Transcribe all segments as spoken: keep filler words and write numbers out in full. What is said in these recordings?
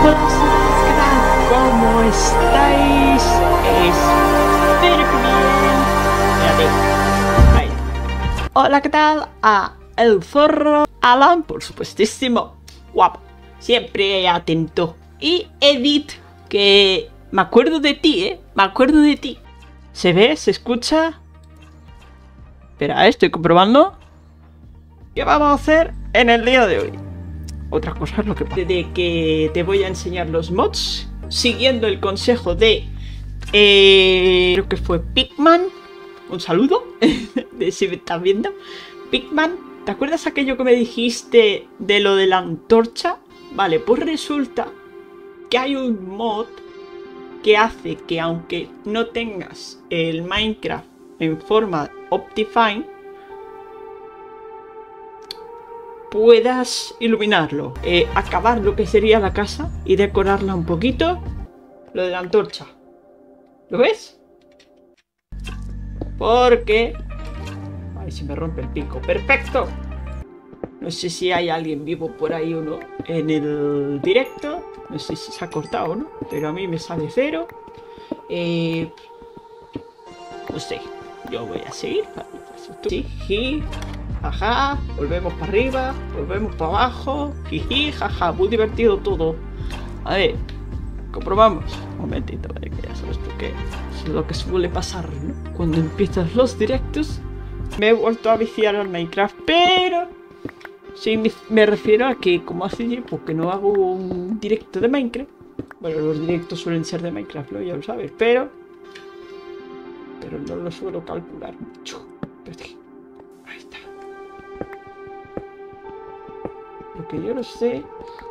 Hola, ¿qué tal? ¿Cómo estáis? Espero que bien. Espérate. Ahí. Hola, ¿qué tal? A el zorro, Alan, por supuestísimo, guapo, siempre atento, y Edith, que me acuerdo de ti, ¿eh? Me acuerdo de ti. ¿Se ve? ¿Se escucha? Espera, ¿eh? Estoy comprobando. ¿Qué vamos a hacer en el día de hoy? Otra cosa es lo que pasa. De que te voy a enseñar los mods siguiendo el consejo de eh, creo que fue Pigman. Un saludo de si me estás viendo. Pigman, ¿te acuerdas aquello que me dijiste de lo de la antorcha? Vale, pues resulta que hay un mod que hace que aunque no tengas el Minecraft en forma Optifine, puedas iluminarlo, eh, acabar lo que sería la casa y decorarla un poquito. Lo de la antorcha, ¿lo ves? Porque... ay, se me rompe el pico. ¡Perfecto! No sé si hay alguien vivo por ahí o no en el directo. No sé si se ha cortado o no, pero a mí me sale cero. Eh... no sé, yo voy a seguir. Sí, jaja, volvemos para arriba, volvemos para abajo, jiji, jaja, muy divertido todo. A ver, comprobamos. Un momentito, vale, que ya sabes por qué. Es lo que suele pasar, ¿no? Cuando empiezas los directos. Me he vuelto a viciar al Minecraft, pero... sí, me, me refiero a que como hace tiempo que no hago un directo de Minecraft. Bueno, los directos suelen ser de Minecraft, ¿no? Ya lo sabes, pero... pero no lo suelo calcular mucho. Espérate. Ahí está. Lo que yo no sé...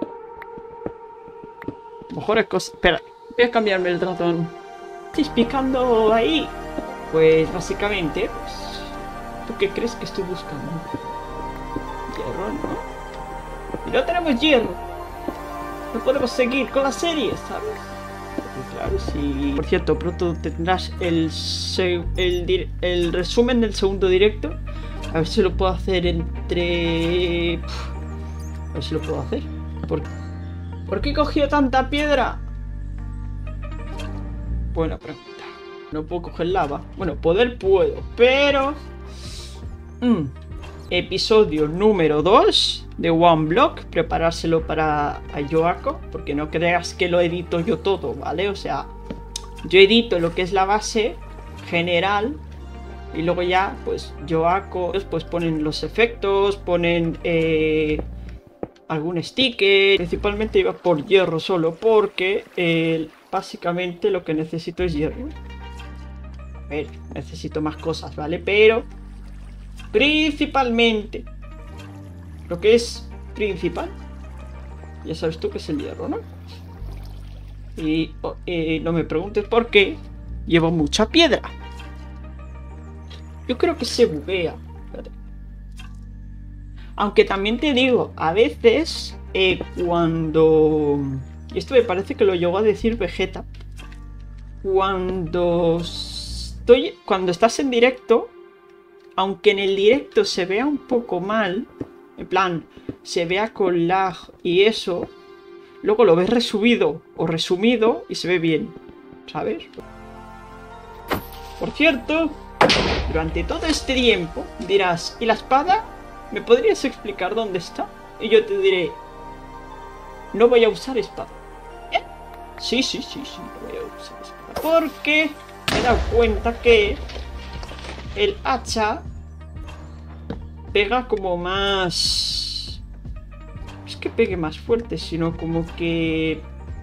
mejores cosas... espera, voy a cambiarme el ratón. ¿Estáis picando ahí? Pues básicamente, pues... ¿tú qué crees que estoy buscando? Hierro, ¿no? Y no tenemos hierro. No podemos seguir con la serie, ¿sabes? Y claro, sí. Por cierto, pronto tendrás el, el, el resumen del segundo directo. A ver si lo puedo hacer entre... a ver si lo puedo hacer. ¿Por, ¿Por qué he cogido tanta piedra? Buena pregunta. No puedo coger lava. Bueno, poder puedo, pero... Mm. Episodio número dos de One Block. Preparárselo para a Yoaco, porque no creas que lo edito yo todo, ¿vale? O sea, yo edito lo que es la base general y luego ya, pues, Yoaco, pues ponen los efectos, ponen eh, algún sticker. Principalmente iba por hierro solo, porque eh, básicamente lo que necesito es hierro. A ver, necesito más cosas, ¿vale? Pero... principalmente, lo que es principal, ya sabes tú que es el hierro, ¿no? Y oh, eh, no me preguntes por qué llevo mucha piedra. Yo creo que se buguea. Espérate. Aunque también te digo, a veces eh, cuando... y esto me parece que lo llegó a decir Vegeta. Cuando estoy... cuando estás en directo... aunque en el directo se vea un poco mal, en plan, se vea con lag y eso, luego lo ves resubido o resumido y se ve bien, ¿sabes? Por cierto, durante todo este tiempo dirás, ¿y la espada? ¿Me podrías explicar dónde está? Y yo te diré, no voy a usar espada. ¿Eh? Sí, sí, sí, sí, no voy a usar espada. Porque me he dado cuenta que... el hacha pega como más... es que pegue más fuerte, sino como que...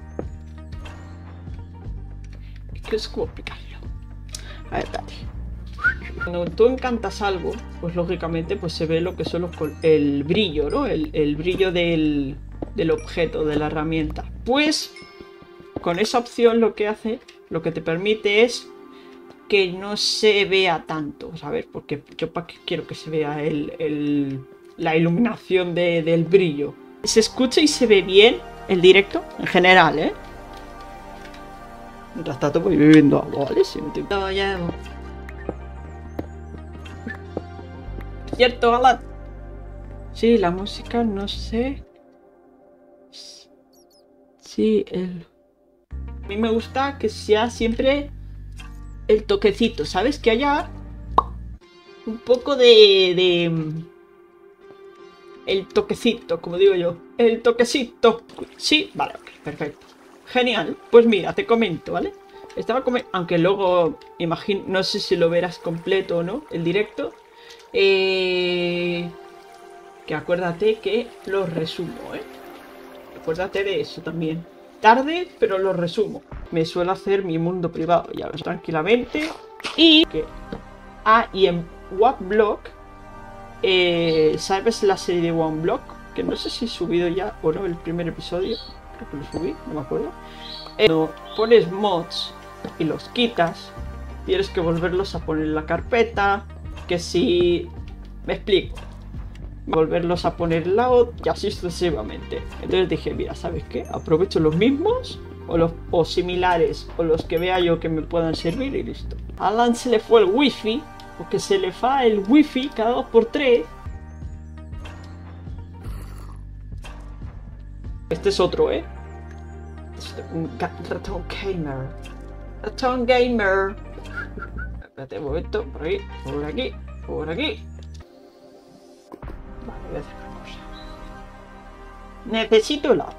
es que es como explicarlo. A ver, dale. Cuando tú encantas algo, pues lógicamente pues se ve lo que son los el brillo, ¿no? El, el brillo del, del objeto, de la herramienta. Pues con esa opción lo que hace, lo que te permite es que no se vea tanto, ¿sabes? Porque yo para qué quiero que se vea el, el, la iluminación de, del brillo. Se escucha y se ve bien el directo, en general, ¿eh? Mientras tanto voy bebiendo agua, ¿vale? Si no te... no, ya... ¿cierto, Alan? Sí, la música, no sé... si Sí, el... A mí me gusta que sea siempre el toquecito, ¿sabes? Que haya un poco de... de... El toquecito, como digo yo. El toquecito. Sí, vale, ok, perfecto. Genial. Pues mira, te comento, ¿vale? Estaba comentando, aunque luego, imagino, no sé si lo verás completo o no, el directo. Eh... Que acuérdate que lo resumo, ¿eh? Acuérdate de eso también. Tarde, pero lo resumo. Me suelo hacer mi mundo privado, ya ves, tranquilamente. Y que... Ah, y en Woodblock, eh, ¿sabes la serie de One Block? Que no sé si he subido ya o no el primer episodio. Creo que lo subí, no me acuerdo. Eh, cuando pones mods y los quitas, tienes que volverlos a poner en la carpeta. Que si... Me explico. Volverlos a poner en la otra y así sucesivamente. Entonces dije, mira, ¿sabes qué? Aprovecho los mismos o, los, o similares o los que vea yo que me puedan servir y listo. A Alan se le fue el wifi, porque se le fa el wifi cada dos por tres. Este es otro, ¿eh? Este, un ratón gamer. Ratón gamer. Espérate un momento, por aquí, por aquí, por aquí. Vale, voy a hacer una cosa. Necesito la...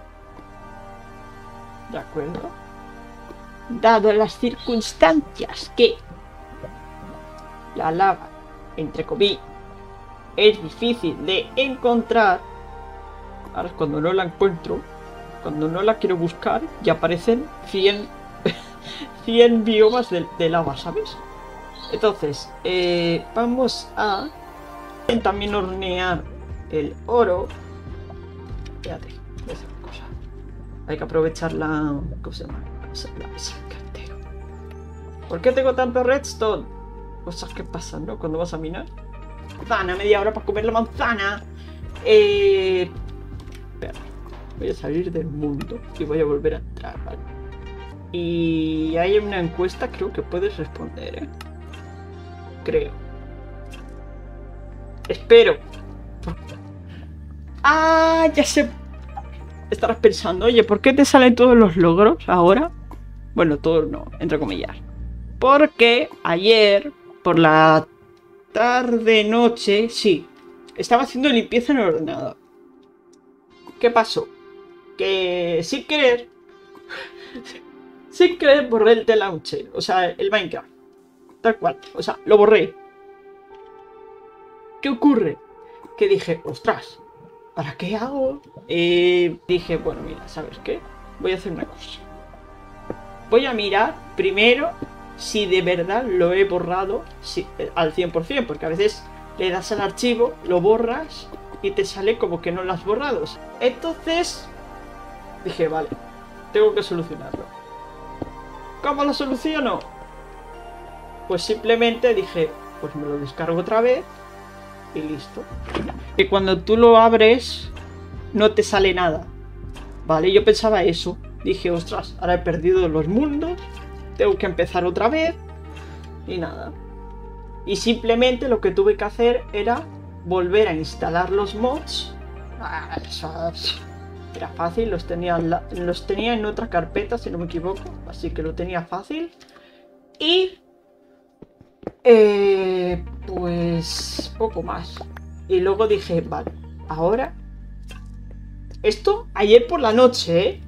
De acuerdo. Dado las circunstancias que la lava, entre comillas, es difícil de encontrar. Ahora es cuando no la encuentro, cuando no la quiero buscar, ya aparecen cien, cien biomas de, de lava, ¿sabes? Entonces, eh, vamos a también hornear el oro. Espérate, voy a hacer una cosa. Hay que aprovechar la... ¿Cómo se llama? La mesa del cartero. ¿Por qué tengo tanto redstone? Cosas que pasan, ¿no? Cuando vas a minar. Manzana, media hora para comer la manzana. Eh... Espera, voy a salir del mundo y voy a volver a entrar, ¿vale? Y hay una encuesta, creo que puedes responder, ¿eh? Creo. Espero. Ah, ya sé. Estarás pensando, oye, ¿por qué te salen todos los logros ahora? Bueno, todos no, entre comillas. Porque ayer, por la tarde, noche, sí, estaba haciendo limpieza en el ordenador. ¿Qué pasó? Que sin querer, sin querer borré el T-Launcher, o sea, el Minecraft. Tal cual, o sea, lo borré. ¿Qué ocurre? Que dije, ostras, ¿para qué hago? Eh, dije, bueno, mira, ¿sabes qué? Voy a hacer una cosa. Voy a mirar primero si de verdad lo he borrado si, al cien por cien, porque a veces le das al archivo, lo borras y te sale como que no lo has borrado. Entonces dije, vale, tengo que solucionarlo. ¿Cómo lo soluciono? Pues simplemente dije, pues me lo descargo otra vez y listo. Que cuando tú lo abres no te sale nada, ¿vale? Yo pensaba eso. Dije, ostras, ahora he perdido los mundos, tengo que empezar otra vez y nada. Y simplemente lo que tuve que hacer era volver a instalar los mods. Ah, eso era fácil, los tenía, la, los tenía en otra carpeta, si no me equivoco, así que lo tenía fácil. Y eh, pues poco más. Y luego dije, vale, ahora esto ayer por la noche, ¿eh?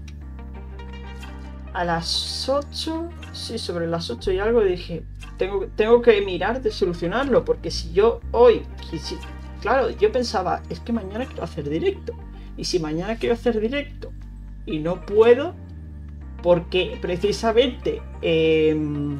A las ocho, sí, sobre las ocho y algo dije, tengo, tengo que mirar de solucionarlo, porque si yo hoy, si, claro, yo pensaba, es que mañana quiero hacer directo, y si mañana quiero hacer directo y no puedo, porque precisamente eh,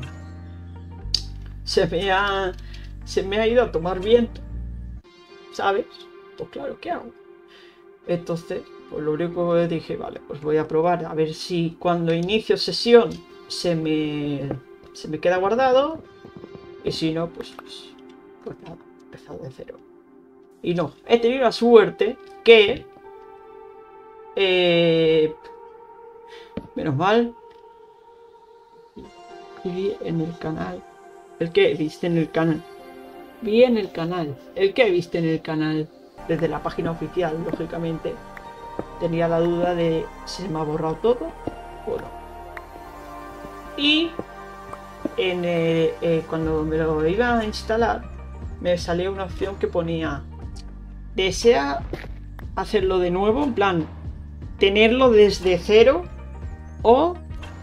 se, me ha, se me ha ido a tomar viento, ¿sabes? Pues claro, ¿qué hago? Entonces, pues lo único que dije, vale, pues voy a probar a ver si cuando inicio sesión se me, se me queda guardado. Y si no, pues, pues, pues nada, empezado de cero. Y no, he tenido la suerte que... Eh, menos mal. Vi en el canal. ¿El que viste en el canal? Vi en el canal. ¿El que viste en el canal? Desde la página oficial, lógicamente. tenía la duda de si se me ha borrado todo o no. Y en, eh, eh, cuando me lo iba a instalar, me salía una opción que ponía: ¿desea hacerlo de nuevo? En plan, tenerlo desde cero o,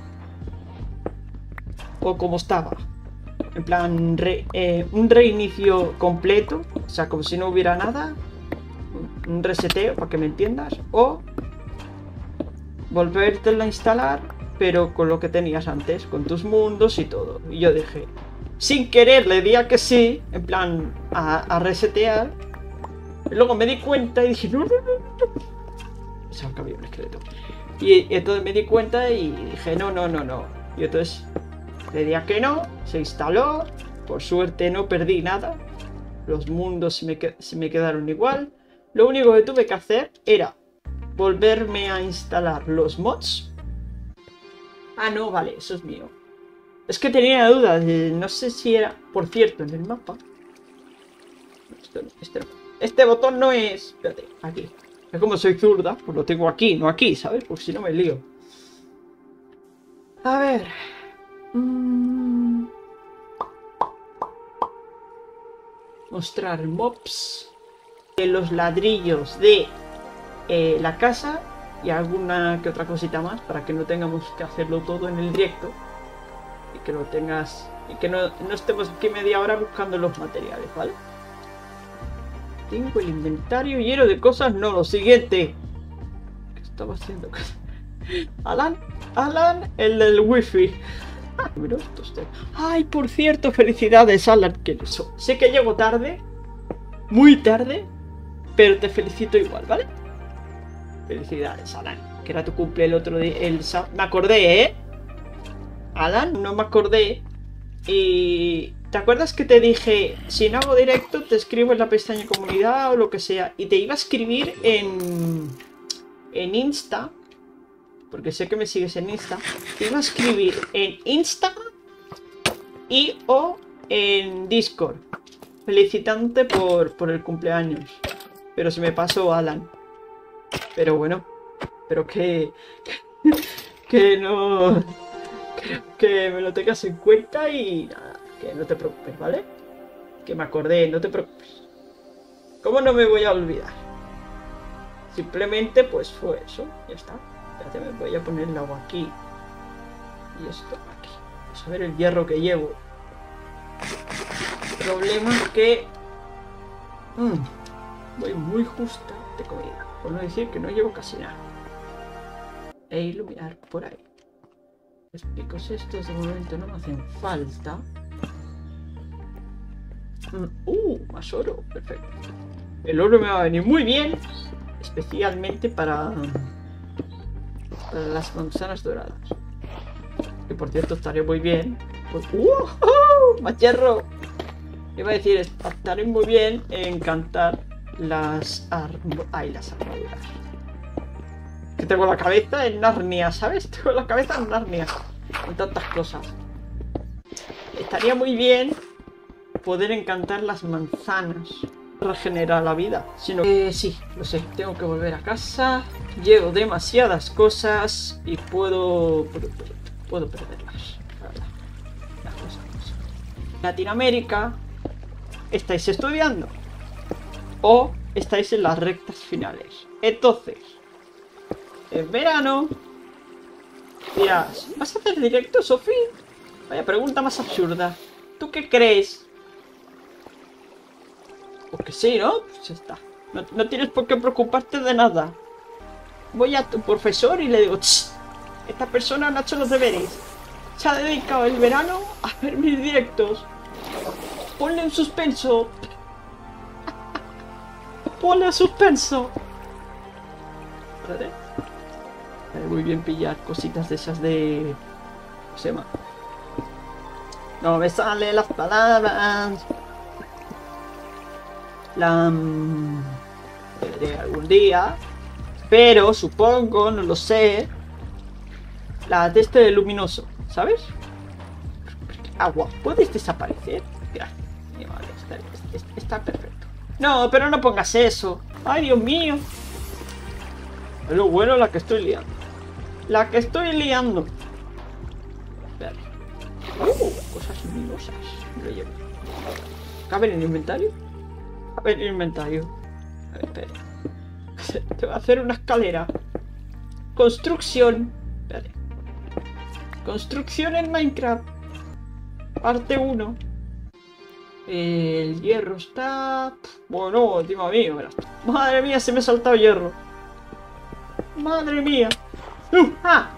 o como estaba. En plan, re, eh, un reinicio completo, o sea, como si no hubiera nada. Un reseteo, para que me entiendas. O volvértelo a instalar, pero con lo que tenías antes, con tus mundos y todo. Y yo dije, sin querer le di a que sí, en plan, a, a resetear. Y luego me di cuenta y dije, no, no, no, no. Se ha cambiado un esqueleto. Y, y entonces me di cuenta y dije, no, no, no, no. Y entonces le di a que no, se instaló. Por suerte no perdí nada. Los mundos se me, se me quedaron igual. Lo único que tuve que hacer era volverme a instalar los mods. Ah, no, vale, eso es mío. Es que tenía dudas, no sé si era... Por cierto, en el mapa... Esto no, este, no. Este botón no es... Espérate, aquí. Es como soy zurda, pues lo tengo aquí, no aquí, ¿sabes? Porque si no me lío. A ver... Mm... Mostrar mobs... los ladrillos de eh, la casa y alguna que otra cosita más para que no tengamos que hacerlo todo en el directo y que lo tengas y que no, no estemos aquí media hora buscando los materiales, ¿vale? Tengo el inventario lleno de cosas. No, lo siguiente. ¿Qué estaba haciendo? Alan, Alan, el del wifi. Ay, por cierto, felicidades, Alan, que eso. Sé que llego tarde, muy tarde, pero te felicito igual, ¿vale? Felicidades, Alan. Que era tu cumple el otro día. El me acordé, ¿eh? Alan, no me acordé. Y... ¿te acuerdas que te dije, si no hago directo, te escribo en la pestaña comunidad o lo que sea? Y te iba a escribir en... En Insta. Porque sé que me sigues en Insta. Te iba a escribir en Instagram y o en Discord. Felicitándote por, por el cumpleaños. Pero se me pasó, Alan. Pero bueno. Pero que... Que, que no... Que, que me lo tengas en cuenta y nada. Que no te preocupes, ¿vale? Que me acordé, no te preocupes. ¿Cómo no me voy a olvidar? Simplemente pues fue eso. Ya está. Espérate, me voy a poner el agua aquí. Y esto aquí. Vamos a ver el hierro que llevo. El problema es que... Mmm, voy muy justa de comida. Por no decir que no llevo casi nada. E iluminar por ahí. Los picos estos de momento no me hacen falta. Uh, más oro, perfecto. El oro me va a venir muy bien, especialmente para, para las manzanas doradas. Que por cierto estaría muy bien. Pues, uh, uh, más hierro. Iba a decir, estaría muy bien en cantar las, arm ay, las armaduras. Que tengo la cabeza en Narnia, ¿sabes? Tengo la cabeza en Narnia. Con tantas cosas. Estaría muy bien poder encantar las manzanas. Regenera la vida. Sino que sí, lo sé. Tengo que volver a casa. Llevo demasiadas cosas y puedo... Puedo, puedo, puedo perderlas. La verdad. Las cosas. Latinoamérica. ¿Estáis estudiando? O estáis en las rectas finales. Entonces, en verano dirás, ¿vas a hacer directo, Sofi? Vaya pregunta más absurda. ¿Tú qué crees? Porque sí, ¿no? Pues ya está. No, no tienes por qué preocuparte de nada. Voy a tu profesor y le digo, esta persona no ha hecho los deberes. Se ha dedicado el verano a ver mis directos. Ponle un suspenso. Ponle un suspenso. ¿Vale? Muy bien pillar cositas de esas de... ¿Cómo se llama? No me salen las palabras. La... Veré algún día. Pero supongo, no lo sé. La de este luminoso, ¿sabes? Agua, ¿puedes desaparecer? Gracias. Vale, está, está, está perfecto. No, pero no pongas eso. Ay, Dios mío. Es lo bueno la que estoy liando. La que estoy liando. Espera. Uh, cosas luminosas. Lo llevo. ¿Cabe en el inventario? Cabe en el inventario. A ver, espera. Te voy a hacer una escalera. Construcción. Espérate. Construcción en Minecraft. Parte uno. El hierro está... Bueno, encima mío, verás. Madre mía, se me ha saltado hierro. Madre mía. ¡Uh! ¡Ah!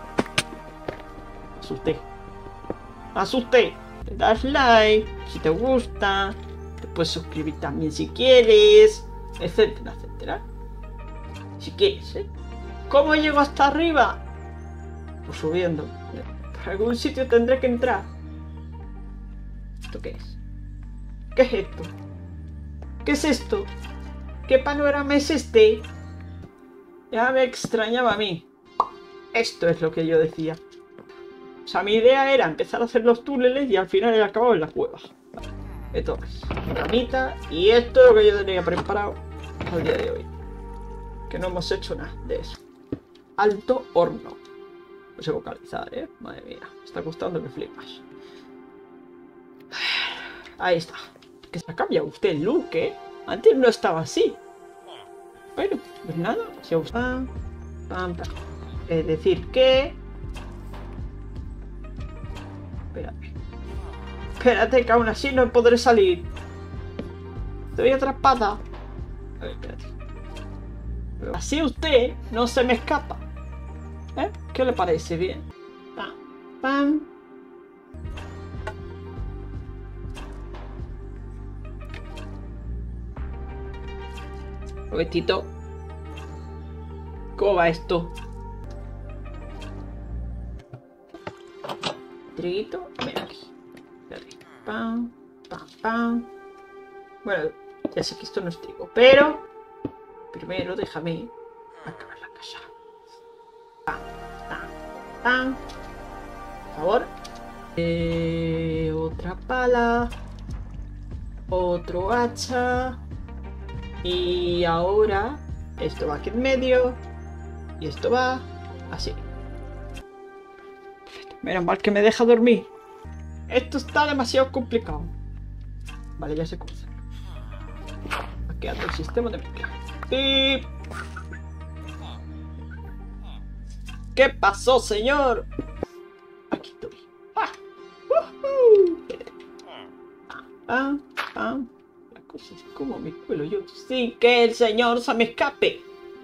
Asusté. Asusté. Le das like si te gusta. Te puedes suscribir también si quieres. Etcétera, etcétera. Si quieres, ¿eh? ¿Cómo llego hasta arriba? Pues subiendo. Por algún sitio tendré que entrar. ¿Esto qué es? ¿Qué es esto? ¿Qué es esto? ¿Qué panorama es este? Ya me extrañaba a mí. Esto es lo que yo decía. O sea, mi idea era empezar a hacer los túneles y al final he acabado en la cueva. Esto es ramita y esto es lo que yo tenía preparado al día de hoy. Que no hemos hecho nada de eso. Alto horno. No sé vocalizar, ¿eh? Madre mía, me está costando que flipas. Ahí está. Que se ha cambiado usted el look, ¿eh? Antes no estaba así. Bueno, pues nada. Se usa. Pam, pam, pam. Es decir que... Espérate. Espérate, que aún así no podré salir. Estoy atrapada. A ver, espérate. Así usted no se me escapa. ¿Eh? ¿Qué le parece? Bien. Pam, pam. Un momentito. ¿Cómo va esto? Triguito. Ven aquí. Espérate. Pam, pam, pam. Bueno, ya sé que esto no es trigo, pero primero déjame acabar la casa. Pam, pam, pam. Por favor. Eh, otra pala. Otro hacha. Y ahora esto va aquí en medio. Y esto va así. Perfecto. Menos mal que me deja dormir. Esto está demasiado complicado. Vale, ya sé cómo hacerlo. Aquí anda el sistema de mezcla. ¡Pip! ¿Qué pasó, señor? Aquí estoy. ¡Ah! ¡Uh-huh! ¡Pam! ¡Pam! La cosa es como me cuelo yo sin que el señor se me escape.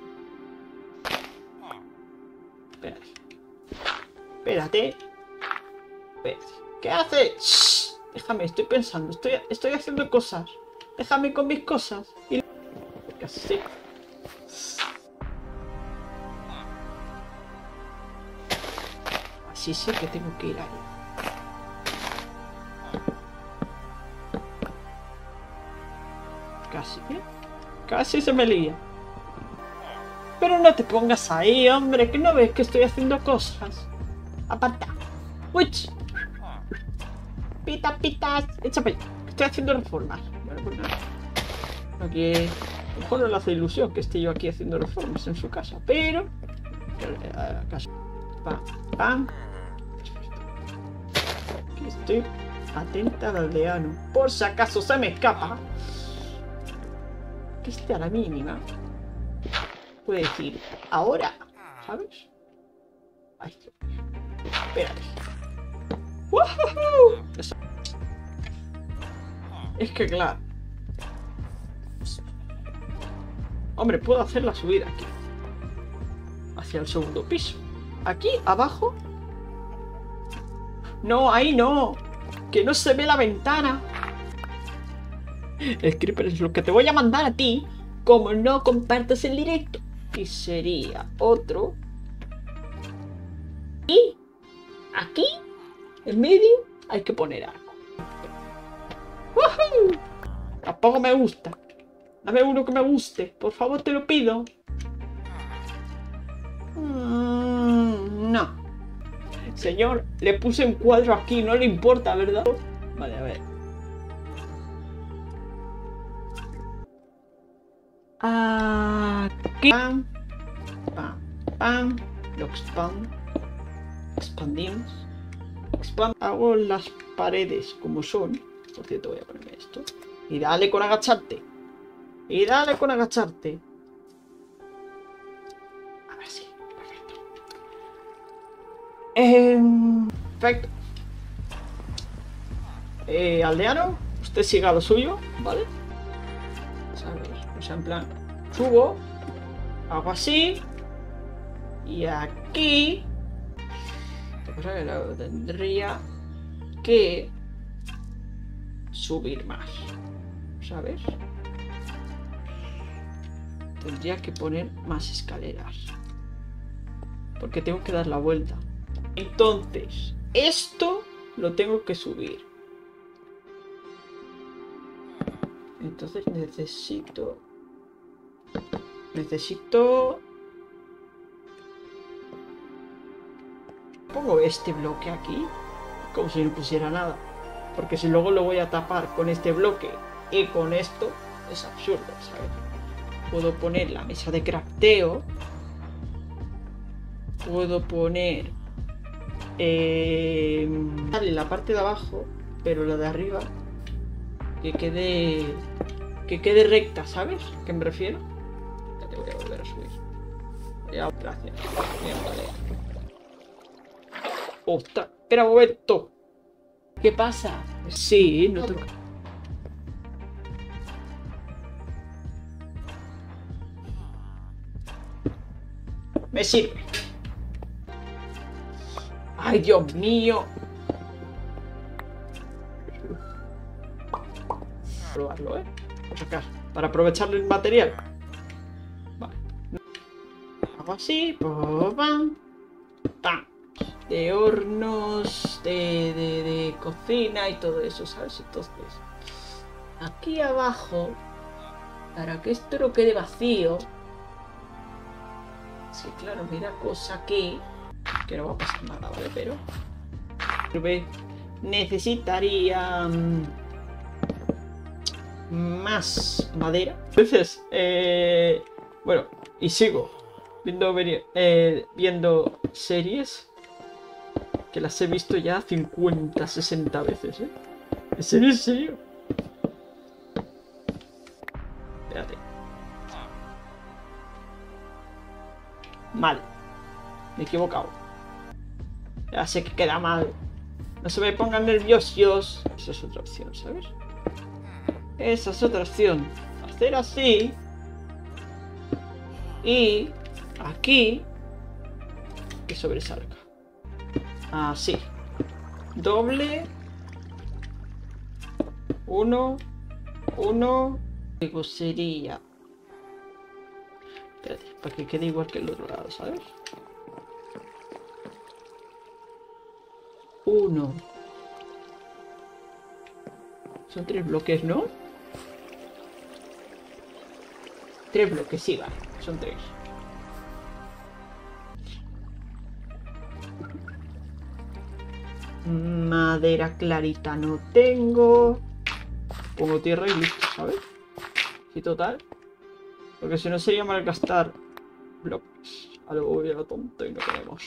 Espérate. Espérate. Espérate. ¿Qué haces? Shh. Déjame, estoy pensando. Estoy, estoy haciendo cosas. Déjame con mis cosas. Y... Así. Así sé que tengo que ir ahí. Casi, ¿eh? Casi se me lía. Pero no te pongas ahí, hombre, que no ves que estoy haciendo cosas. Aparta. Uy. Pita, pitas. Echa para allá. Estoy haciendo reformas. Bueno, pues nada. Aquí... A lo mejor no le hace ilusión que esté yo aquí haciendo reformas en su casa, pero... Casa. Pam, pam. Aquí estoy atenta al aldeano. Por si acaso se me escapa. Que esté a la mínima. Puede decir, ahora, ¿sabes? Ay, espérate. ¡Woohoo! Es que claro. Hombre, puedo hacer la subida aquí. Hacia el segundo piso. Aquí, abajo. No, ahí no. Que no se ve la ventana. El creeper es lo que te voy a mandar a ti. Como no compartes el directo. Y sería otro. Y aquí, en medio, hay que poner algo. ¡Woohoo! Tampoco me gusta. Dame uno que me guste. Por favor, te lo pido. Mm, no. Señor, le puse un cuadro aquí. No le importa, ¿verdad? Vale, a ver. Aquí. Pam, pam, Pam, lo expand, expandimos, expand. Hago las paredes como son. Por cierto, voy a ponerme esto. Y dale con agacharte. Y dale con agacharte. Ahora sí, perfecto. Eh, perfecto. Eh, aldeano, usted siga lo suyo, ¿vale? ¿Sabes? O sea, en plan, subo, hago así. Y aquí... Lo que pasa es que lo tendría que subir más, ¿sabes? Tendría que poner más escaleras. Porque tengo que dar la vuelta. Entonces, esto lo tengo que subir. Entonces necesito... Necesito... Pongo este bloque aquí, como si no pusiera nada. Porque si luego lo voy a tapar con este bloque y con esto, es absurdo, ¿sabes? Puedo poner la mesa de crafteo. Puedo poner... Eh, la parte de abajo, pero la de arriba que quede... Que quede recta, ¿sabes? ¿A qué me refiero? Ya te voy a volver a subir. Ya, gracias. Bien, vale. ¡Ostras! ¡Espera un momento! ¿Qué pasa? Sí, no toca. Me sirve. ¡Ay, Dios mío! Probarlo, ¿eh? Por sacar. Para aprovecharlo el material. Vale. Hago así. ¡Pam! ¡Pam! De hornos, de, de, de cocina y todo eso, ¿sabes? Entonces, aquí abajo, para que esto no quede vacío, es que claro, me da cosa aquí, que no va a pasar nada, ¿vale? Pero necesitaría um, más madera. Entonces, eh, bueno, y sigo viendo, eh, viendo series que las he visto ya cincuenta, sesenta veces, ¿eh? ¿En serio? ¿En serio? Espérate. Mal. Me he equivocado. Ya sé que queda mal. No se me pongan nerviosos. Esa es otra opción, ¿sabes? Esa es otra opción. Hacer así. Y aquí que sobresalga. Así. Doble. Uno. Uno. Luego sería... Espérate, para que quede igual que el otro lado, ¿sabes? Uno. Son tres bloques, ¿no? Tres bloques, sí, vale. Son tres. Madera clarita no tengo. Pongo tierra y listo, ¿sabes? Sí, total. Porque si no sería malgastar bloques. Algo voy a lo tonto y no queremos.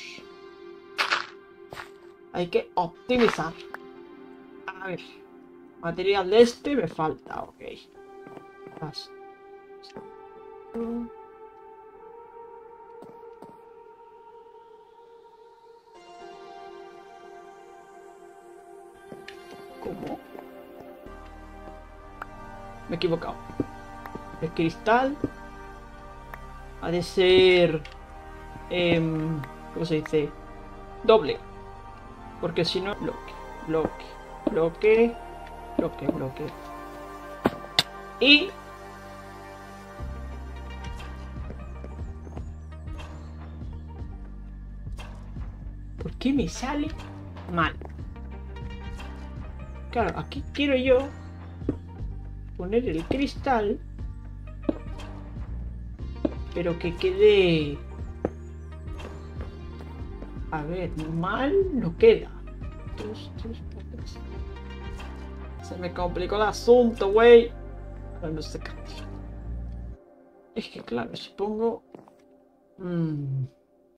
Hay que optimizar. A ver. Material de este me falta, ok. Más. ¿Cómo? Me he equivocado. El cristal ha de ser... Eh, ¿Cómo se dice? Doble. Porque si no... Bloque, bloque, bloque, bloque, bloque. Y... ¿Por qué me sale mal? Claro, aquí quiero yo poner el cristal, pero que quede... A ver, mal no queda. Dos, tres, cuatro, cinco. Se me complicó el asunto, güey. No sé qué. Es que claro, si pongo... Mm,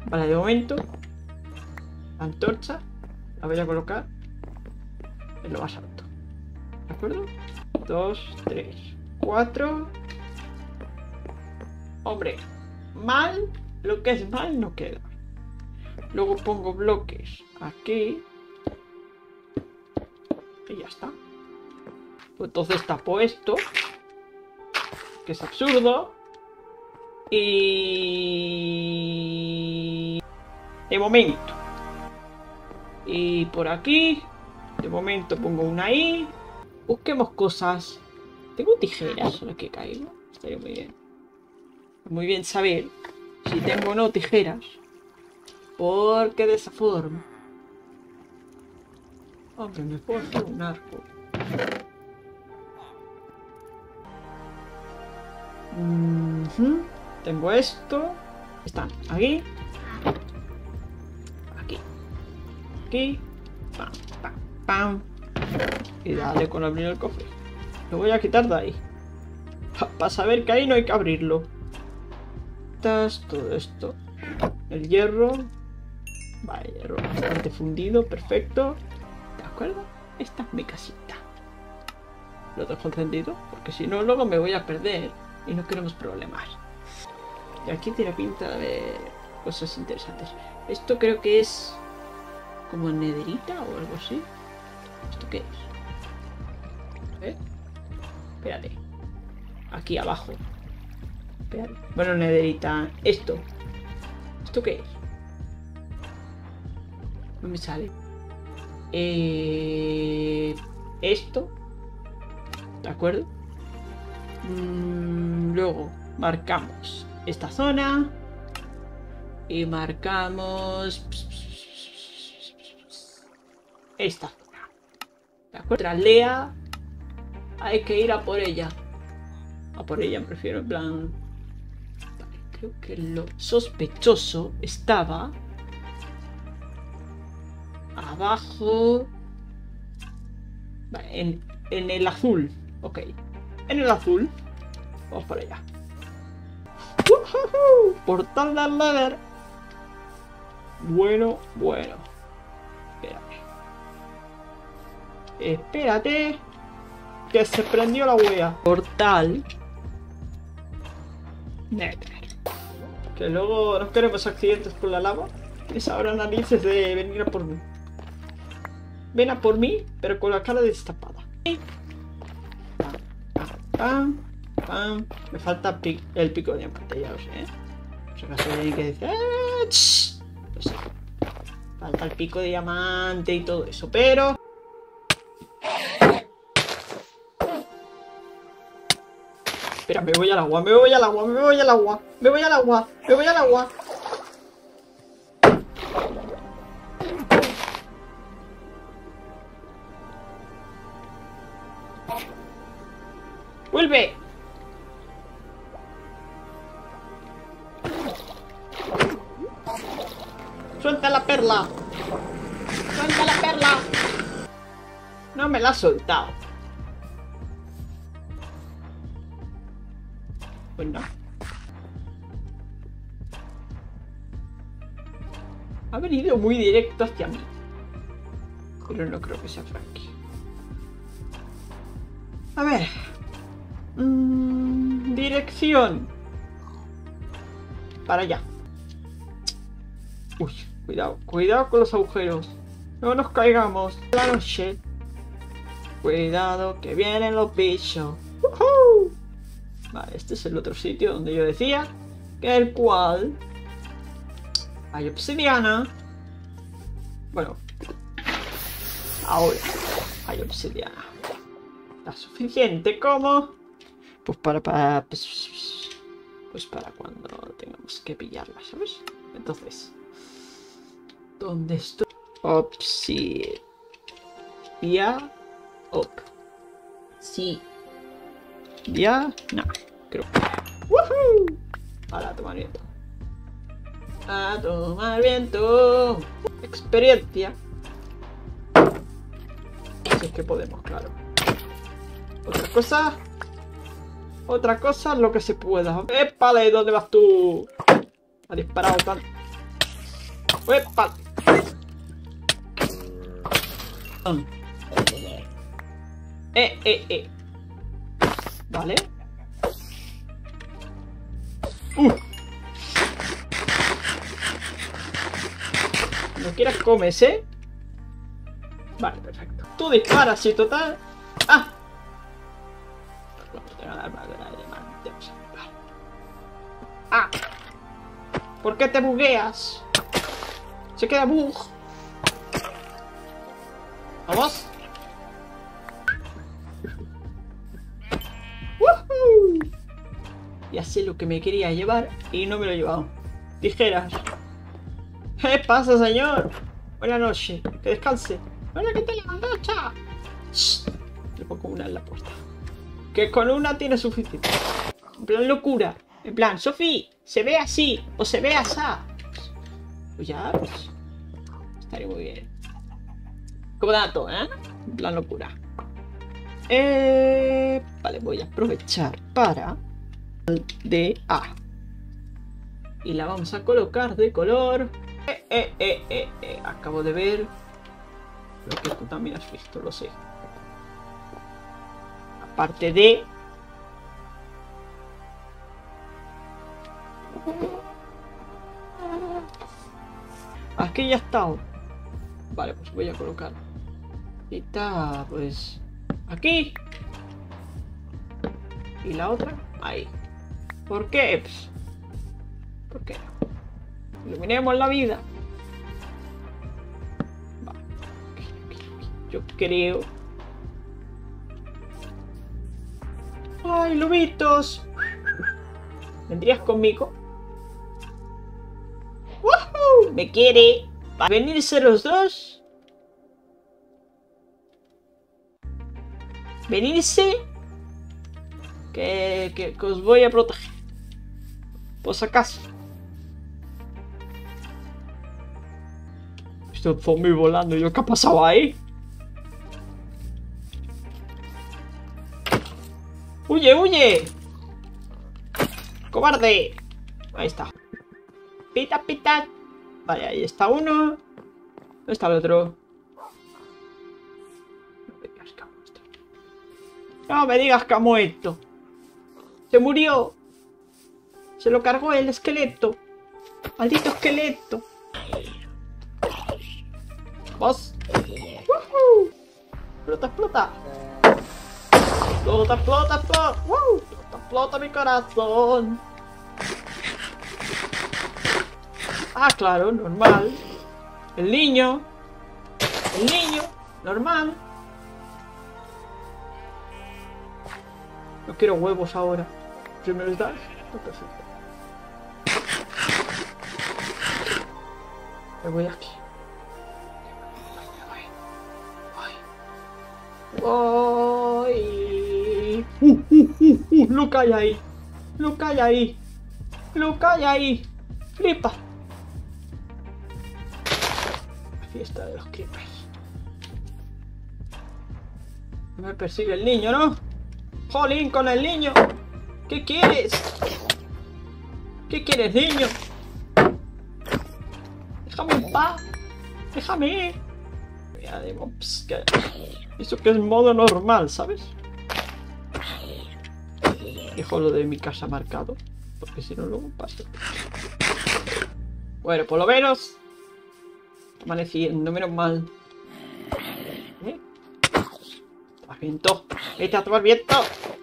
Vale, de momento la antorcha la voy a colocar en lo más alto. ¿De acuerdo? Dos, tres, cuatro. Hombre, mal, lo que es mal no queda. Luego pongo bloques aquí. Y ya está. Pues entonces tapo esto, que es absurdo. Y... de momento. Y por aquí, de momento pongo una I. Busquemos cosas. ¿Tengo tijeras a las que caigo? Estaría muy bien. Muy bien saber si tengo o no tijeras. Porque de esa forma... Hombre, me puedo hacer un arco. Uh-huh. Tengo esto. Están aquí. Aquí. Aquí. Pam, pam, pam. Y dale con abrir el cofre. Lo voy a quitar de ahí. Para pa saber que ahí no hay que abrirlo. Todo esto. El hierro. Vale, hierro bastante fundido. Perfecto. ¿De acuerdo? Esta es mi casita. Lo dejo encendido. Porque si no, luego me voy a perder. Y no queremos problemas. Y aquí tiene pinta de cosas interesantes. Esto creo que es como nederita o algo así. ¿Esto qué es? ¿Eh? Espérate. Aquí abajo. Espérate. Bueno, nederita. Esto. ¿Esto qué es? No me sale. Eh... Esto. ¿De acuerdo? Mm, luego marcamos esta zona. Y marcamos esta zona. ¿De acuerdo? Tras Lea hay que ir a por ella. A por ella me refiero, en plan... Vale, creo que lo sospechoso estaba abajo. Vale, en, en el azul. Ok. En el azul. Vamos para allá. ¡Uh-huh! Portal del Nether. Bueno, bueno. Espérate. Espérate. Que se prendió la wea. Portal Nether. Que luego no queremos accidentes por la lava. Es ahora narices de venir a por mí. Ven a por mí, pero con la cara destapada. Pam, pam, pam. Me falta pi el pico de diamante, ya lo sé, ¿eh? O sea, que hay que decir... ¡Eh! ¡Shh! Lo sé. Falta el pico de diamante y todo eso, pero... Espera, me voy al agua, me voy al agua, me voy al agua, me voy al agua, me voy al agua. ¡Vuelve! ¡Suelta la perla! ¡Suelta la perla! No me la ha soltado. Pues no. Ha venido muy directo hacia mí. Pero no creo que sea Frankie. A ver. Mm, dirección. Para allá. Uy, cuidado. Cuidado con los agujeros. No nos caigamos. La noche. Cuidado que vienen los bichos. ¡Uhú! Vale, este es el otro sitio donde yo decía que el cual hay obsidiana. Bueno, ahora hay obsidiana. La suficiente como pues para, para pues, pues para cuando tengamos que pillarla, ¿sabes? Entonces, ¿dónde estoy? Obsidiana. Op. Sí. Ya, no, creo. ¡Woohoo! Ahora a tomar viento. A tomar viento. Experiencia. Si es que podemos, claro. Otra cosa. Otra cosa, lo que se pueda. ¡Épale! ¿Dónde vas tú? Ha disparado tan... ¡Epa! Eh, eh, eh. Vale. Uh. No quieras comes, ¿eh? Vale, perfecto. Tú disparas, sí, total. ¡Ah! ¡Ah! ¿Por qué te bugueas? Se queda bug. Vamos. ¡Woohoo! Ya sé lo que me quería llevar y no me lo he llevado. Tijeras. ¿Qué pasa, señor? Buenas noches. Que descanse. Hola, ¿qué tal la mandacha? Le pongo una en la puerta. Que con una tiene suficiente. En plan locura. En plan, Sofi, se ve así o se ve así. Pues ya, pues, estaría muy bien. Como dato, ¿eh? En plan locura. Eh, vale, voy a aprovechar para de A. Y la vamos a colocar de color. Eh, eh, eh, eh, eh. Acabo de ver lo que tú también has visto, lo sé. Aparte de... Aquí ya está. Vale, pues voy a colocar. Y está, pues... Aquí. Y la otra, ahí. ¿Por qué? Pues, ¿por qué no? Iluminemos la vida. Vale. Yo creo... ¡Ay, lobitos! ¿Vendrías conmigo? ¡Woohoo! ¿Me quiere? ¿Va a venirse los dos? ¿Venirse? Que, que, que os voy a proteger. Por si acaso. Este zombie volando. ¿Yo qué ha pasado ahí? ¡Huye, huye! ¡Cobarde! Ahí está. Pita, pita. Vale, ahí está uno. ¿Dónde está el otro? No me digas que ha muerto. No me digas que ha muerto. Se murió. Se lo cargó el esqueleto. Maldito esqueleto. Vamos. ¡Woohoo! Explota, explota. Explota, explota, explota. ¡Woo! Explota, explota mi corazón. Ah, claro, normal. El niño. El niño. Normal. No quiero huevos ahora. Si me los das, pues perfecto. Me voy aquí. Voy. Uh, uh, uh, uh, lo que hay ahí. Lo que hay ahí. Lo que hay ahí. Flipa. La fiesta de los creepers. Me persigue el niño, ¿no? Jolín con el niño. ¿Qué quieres? ¿Qué quieres, niño? Déjame en paz. Déjame. Mira, digo, pss, que... Eso que es modo normal, ¿sabes? Dejo lo de mi casa marcado, porque si no luego paso. Bueno, por lo menos amaneciendo, menos mal. ¿Eh? Tomar viento. Vete a tomar viento.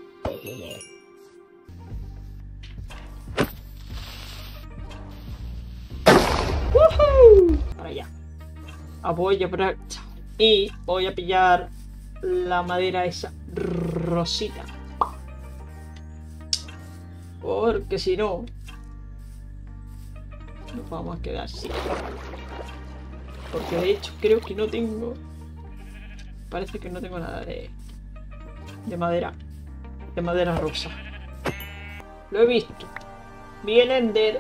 ¡Woohoo! Para allá. Ah, voy a por... Y voy a pillar la madera esa rosita. Porque si no, nos vamos a quedar así. Porque de hecho creo que no tengo... Parece que no tengo nada de... De madera. De madera rosa. Lo he visto. Vi el Ender.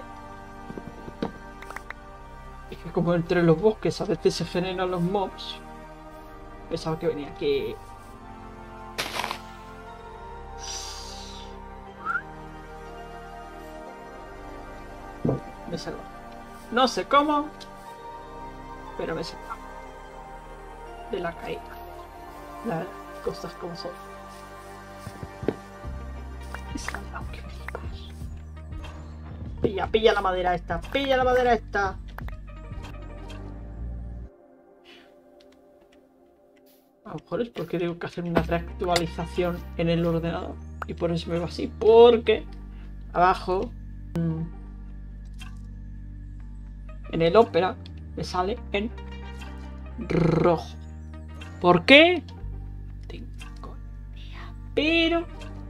Es que como entre los bosques a veces se generan los mobs. Pensaba que venía aquí. Me salvo. No sé cómo, Pero me salva de la caída. Las cosas como son. Me salva, aunque flipas. Pilla, pilla la madera esta. Pilla la madera esta. A lo mejor es porque tengo que hacer una reactualización en el ordenador. Y por eso me va así. Porque abajo, en el Opera, me sale en rojo. ¿Por qué? Tengo ni idea. Pero...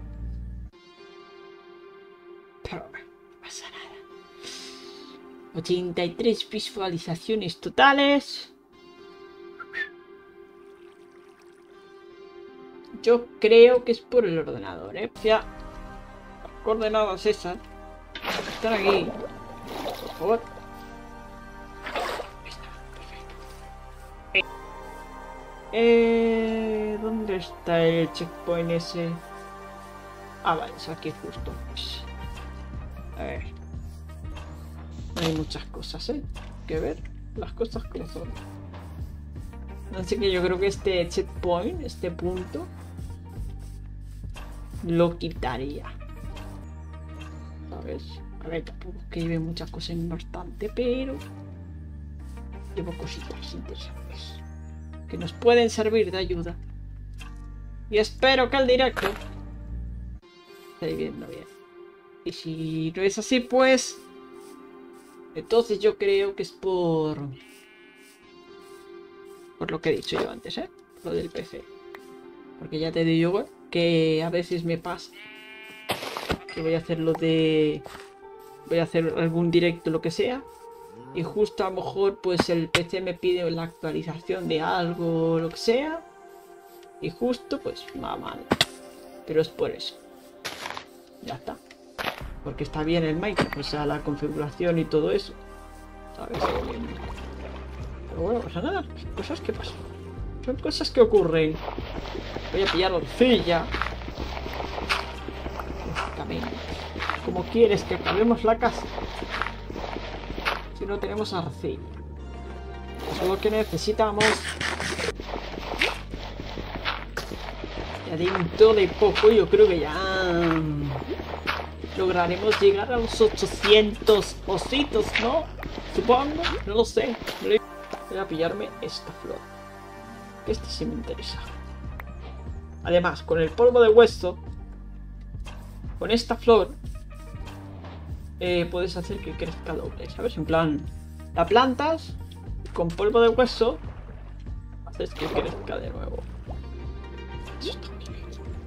Pero no pasa nada. ochenta y tres visualizaciones totales. Yo creo que es por el ordenador, ¿eh? Ya, las coordenadas esas están aquí. Por favor. Ahí está, perfecto. Eh, ¿Dónde está el checkpoint ese? Ah, vale, es aquí justo. A ver. No hay muchas cosas, ¿eh? Que ver las cosas como son. Así que yo creo que este checkpoint, este punto, lo quitaría. ¿Sabes? A ver, tampoco es que lleve muchas cosas importantes, pero llevo cositas interesantes que nos pueden servir de ayuda. Y espero que el directo esté viendo bien. Y si no es así, pues entonces yo creo que es por por lo que he dicho yo antes, ¿eh? Lo del P C. Porque ya te digo que a veces me pasa que voy a hacer lo de... Voy a hacer algún directo, lo que sea. Y justo a lo mejor pues el P C me pide la actualización de algo, lo que sea. Y justo pues va mal. Pero es por eso. Ya está. Porque está bien el Minecraft, o sea, la configuración y todo eso. ¿Sabes? Pero bueno, no pasa nada. Son cosas que pasan. Son cosas que ocurren. Voy a pillar arcilla. ¿Cómo quieres que acabemos la casa si no tenemos arcilla? Eso es lo que necesitamos. Ya dentro de poco yo creo que ya lograremos llegar a los ochocientos ositos, ¿no? Supongo, no lo sé. Voy a pillarme esta flor. Esta sí me interesa. Además, con el polvo de hueso, con esta flor, eh, puedes hacer que crezca doble, ¿sabes? En plan, la plantas, con polvo de hueso, haces que crezca de nuevo. Eso está muy bien.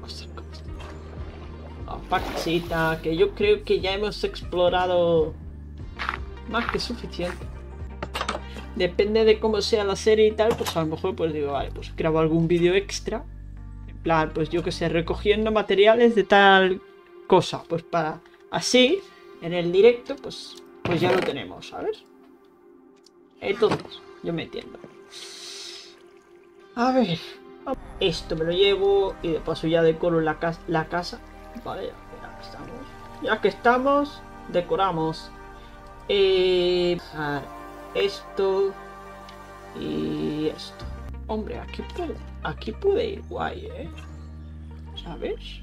La paxita, que yo creo que ya hemos explorado más que suficiente. Depende de cómo sea la serie y tal, pues a lo mejor pues digo, vale, pues grabo algún vídeo extra. En plan, pues yo que sé, recogiendo materiales de tal cosa. Pues para así, en el directo, pues, pues ya lo tenemos, ¿sabes? Entonces, yo me entiendo. A ver, esto me lo llevo y de paso ya decoro la, ca la casa. Vale, ya que estamos. Ya que estamos, decoramos. Eh, a ver. Esto y esto. Hombre, aquí puede, aquí puede ir guay, ¿eh? ¿Sabes?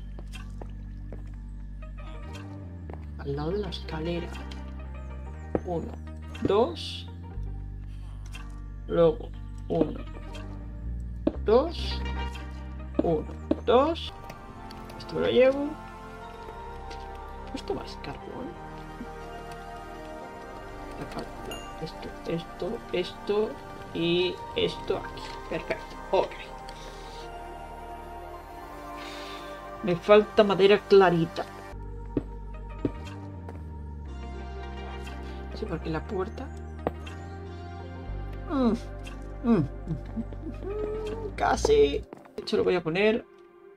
Al lado de la escalera. Uno, dos. Luego, uno, dos. Uno, dos. Esto me lo llevo. Esto más carbón. Esto, esto, esto y esto aquí. Perfecto. Ok. Me falta madera clarita. Sí, porque la puerta... Mm, mm, mm, casi. De hecho lo voy a poner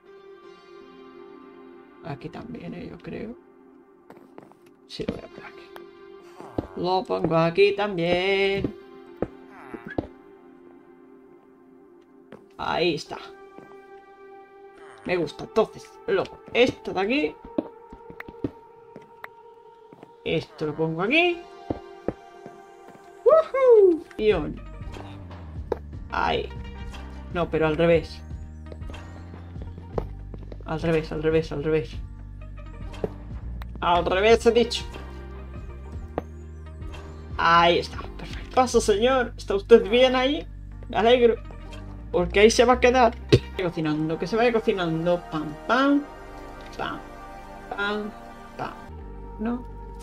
aquí también, ¿eh? Yo creo. Sí, lo voy a poner aquí. Lo pongo aquí también. Ahí está. Me gusta. Entonces, luego, esto de aquí. Esto lo pongo aquí. ¡Woohoo! Y on. Ahí. No, pero al revés. Al revés, al revés, al revés. Al revés he dicho. Ahí está. Perfecto. Paso, señor. ¿Está usted bien ahí? Me alegro. Porque ahí se va a quedar. Cocinando, que se vaya cocinando. Pam, pam. Pam, pam, pam. ¿No?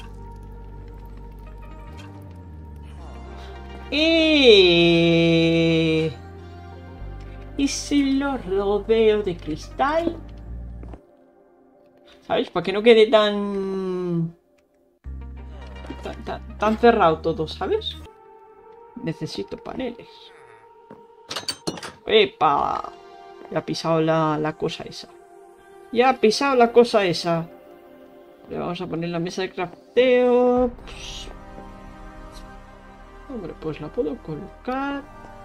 Y... ¿Y si lo rodeo de cristal? ¿Sabéis? Para que no quede tan... Tan, tan, tan cerrado todo, ¿sabes? Necesito paneles. ¡Epa! Ya ha pisado la, la cosa esa. Ya ha pisado la cosa esa. Le vamos a poner la mesa de crafteo. Pues... Hombre, pues la puedo colocar.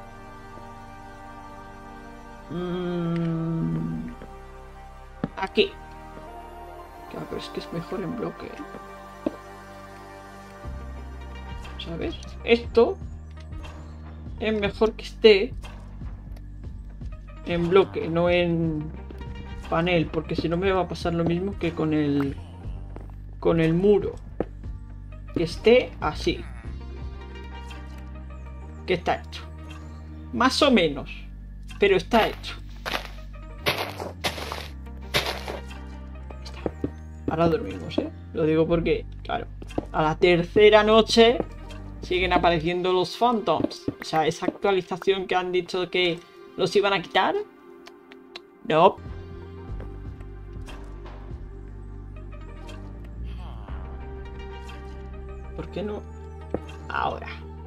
Mm... Aquí. Claro, pero es que es mejor en bloque, ¿eh? ¿Sabes? Esto es mejor que esté en bloque, no en panel, porque si no me va a pasar lo mismo que con el con el muro. Que esté así. Que está hecho. Más o menos, pero está hecho. Está. Ahora dormimos, ¿eh? Lo digo porque, claro, a la tercera noche siguen apareciendo los Phantoms. O sea, esa actualización que han dicho que los iban a quitar. No. ¿Por qué no? Ahora.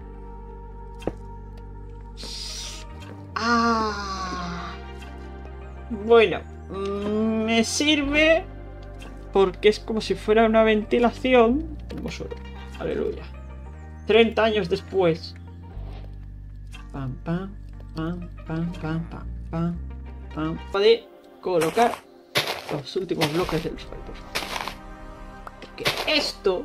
Ah. Bueno. Me sirve porque es como si fuera una ventilación. Tenemos oro. Aleluya. treinta años después. Pam, pam, pam, pam, pam, pam, pam, pam. Puede colocar los últimos bloques del suelo. Porque esto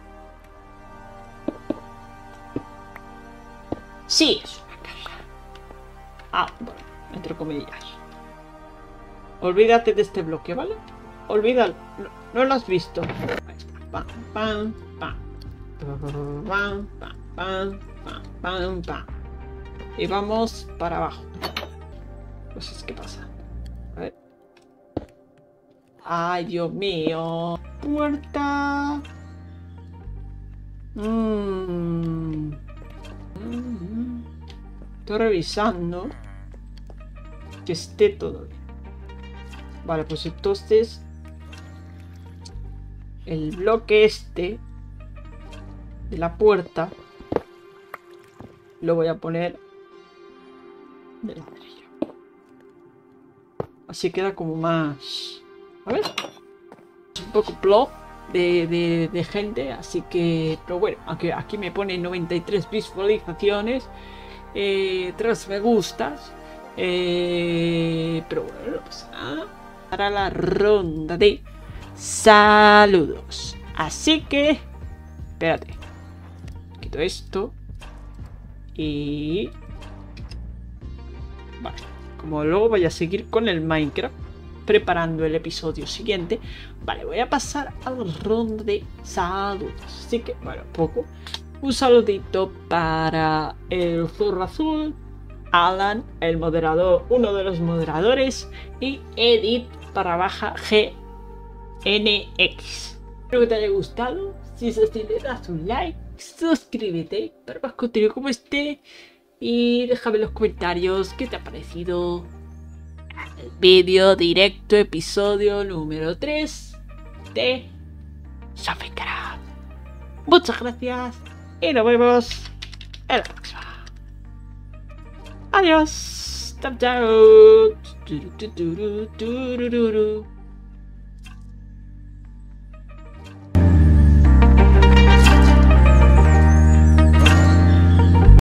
sí es una casa. Ah, bueno, entre comillas. Olvídate de este bloque, ¿vale? Olvídalo. No, no lo has visto. Ahí está. Pam, pam, pam. Pam, pam, pam, pam, pam, pam. Y vamos para abajo. Cosas que pasan. A ver. Ay, Dios mío. Puerta. Mm. Mm. Estoy revisando que esté todo bien. Vale, pues entonces el bloque este de la puerta lo voy a poner de ladrillo. Así queda como más... A ver. Es un poco plop de, de, de gente, así que... Pero bueno, aunque aquí me pone noventa y tres visualizaciones, eh, tres me gustas, eh, pero bueno, no pasa nada. Para la ronda de saludos. Así que... Espérate. Quito esto. Y... Vale. Como luego voy a seguir con el Minecraft, preparando el episodio siguiente. Vale, voy a pasar a la ronda de saludos. Así que, bueno, poco. Un saludito para el Zorro Azul, Alan, el moderador, uno de los moderadores, y Edith para baja G N X. Espero que te haya gustado. Si es así, le das un like, suscríbete para más contenido como este y déjame en los comentarios qué te ha parecido el vídeo directo, episodio número tres de Minecraft. Muchas gracias y nos vemos en la próxima. Adiós. Chao, chao.